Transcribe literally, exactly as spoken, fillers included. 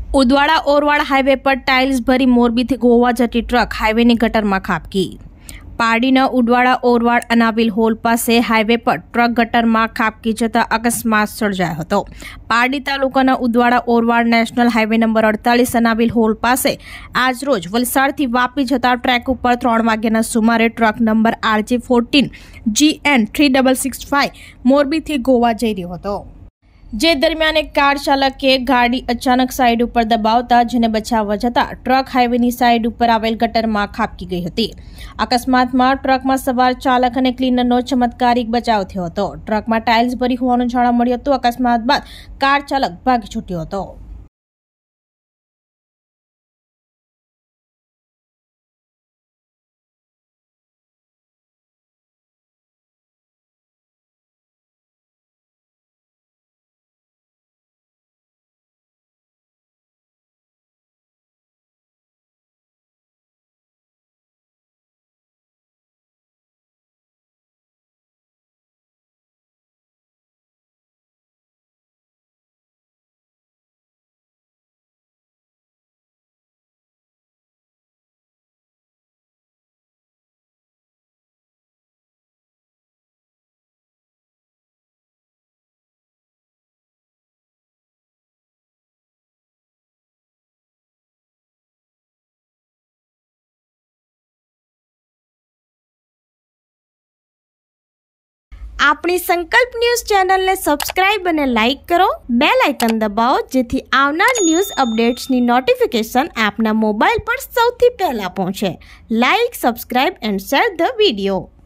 Udvada Orvad highway પર tiles ભરી મોરબીથી ગોવા જતી ટ્રક હાઈવેની ગટરમાં ખાબકી। પારડીના ઉદવાડા ઓરવાડ અનાવિલ હોલ પાસે હાઈવે પર ટ્રક ગટરમાં ખાબકી જતા અકસ્માત સર્જાયો હતો। પારડી તાલુકાના Udvada Orvad national highway number અડતાલીસ અનાવિલ હોલ પાસે આજરોજ વલસાડથી વાપી જતા ટ્રેક ઉપર ત્રણ વાગ્યાના સુમારે truck number RG fourteen G N three double six five મોરબીથી ગોવા જઈ રહ્યો હતો। જે દરમિયાન એક કાર ચાલકે ગાડી અચાનક સાઈડ ઉપર દબાવતા જેને બચાવવા જતા ટ્રક હાઈવેની સાઈડ ઉપર આવેલ ગટરમાં ખાબકી ગઈ હતી। અકસ્માતમાં ટ્રકમાં સવાર ચાલક અને ક્લીનરનો ચમત્કારિક બચાવ થયો હતો। ટ્રકમાં ટાઇલ્સ ભરી હોવાનું જાણવા મળ્યું હતું। અકસ્માત બાદ કાર ચાલક ભાગી છૂટ્યો હતો। આપણી સંકલ્પ ન્યૂઝ ચેનલને સબસ્ક્રાઇબ અને લાઇક કરો, બેલ આઇકન દબાવો જેથી આવનાર ન્યૂઝ અપડેટ્સની નોટિફિકેશન આપના મોબાઈલ પર સૌથી પહેલા પહોંચે। Like, subscribe and share the video.